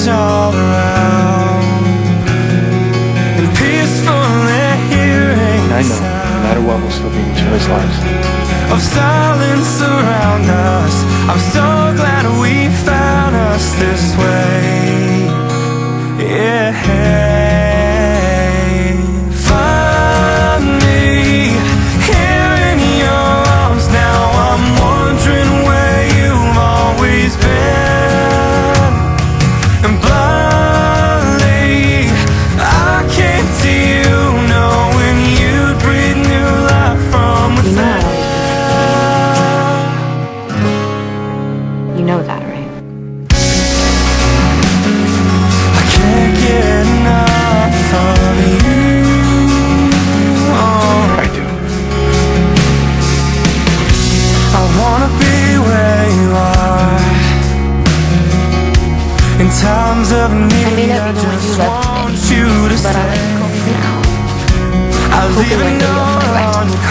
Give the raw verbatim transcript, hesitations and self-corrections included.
trees all around, and peacefully hearing I know, no matter what, we'll still be in each other's lives. Of silence around us. I'm so glad we found us this way. Yeah. Find me here in your arms now. I'm wondering where you've always been. And blindly I came to you, knowing you'd breathe new life from within. You know that, right? I can't get enough of you. Oh, I do. I wanna be where you are. In times of need, I may not I be the one you just left want me, you to but I stay. like going now. I'll Hoping even one day you'll know find on your